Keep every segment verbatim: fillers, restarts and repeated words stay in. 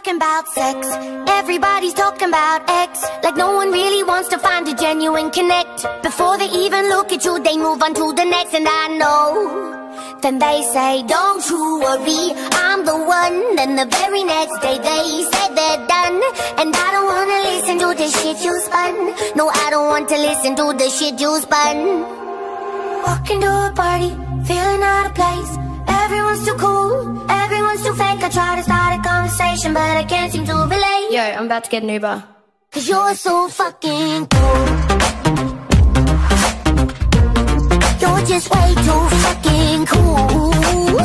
talking about sex. Everybody's talking about X. Like no one really wants to find a genuine connect. Before they even look at you, they move on to the next. And I know, then they say, don't you worry, I'm the one. Then the very next day they said they're done. And I don't wanna listen to the shit you spun. No, I don't want to listen to the shit you spun. Walking to a party, feeling out of place. Everyone's too cool, everyone's too fake. I try to start a conversation, but I can't seem to relate. Yo, I'm about to get an Uber. Cause you're so fucking cool. You're just way too fucking cool.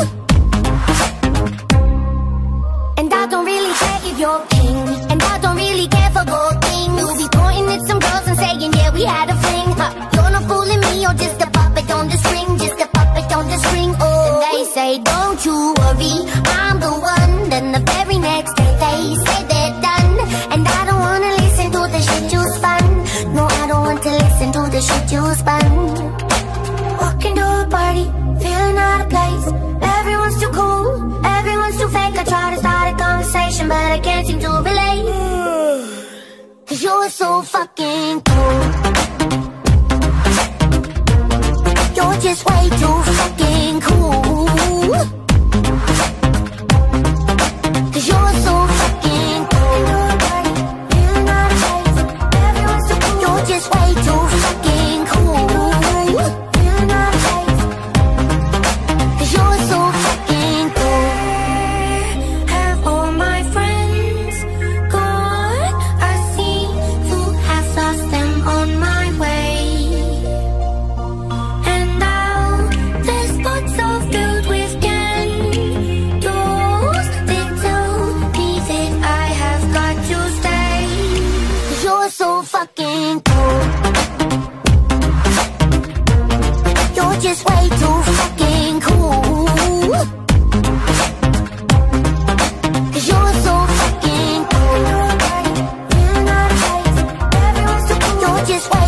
And I don't really care if you're king, and I don't really care for gold things. You'll be pointing at some girls and saying, yeah, we had a fling. Huh. You're not fooling me, you're just a puppet on the string. Just a puppet on the string, oh. And they say, don't you worry, I'm the one. Then the very next day they say they're done. And I don't wanna listen to the shit you spun. No, I don't want to listen to the shit you spun. Walking to a party, feeling out of place. Everyone's too cool, everyone's too fake. I try to start a conversation, but I can't seem to relate. Cause you're so fucking cool. You're just way too fucking cool. Cause you're so fucking cool. Feeling out of place. Everyone's too cool. You're just way too fucking cool. Feeling out of place. Cause you're so fucking cool. Have all my friends gone? I seem to have lost them on my way. And now this spot's so filled with candles. They tell me that I have got to stay. Cause you're so fucking cool. You're just way too fucking cool. Cause you're so fucking cool. You're just way